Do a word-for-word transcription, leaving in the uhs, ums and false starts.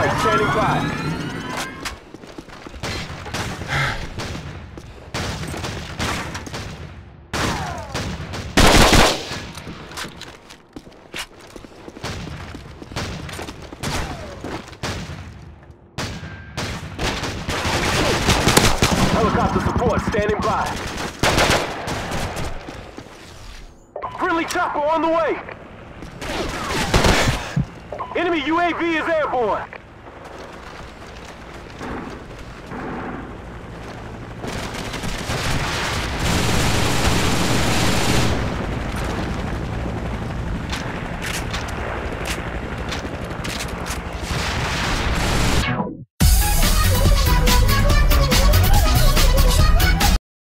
strike standing by. Helicopter support standing by. Friendly chopper on the way. Enemy U A V is airborne.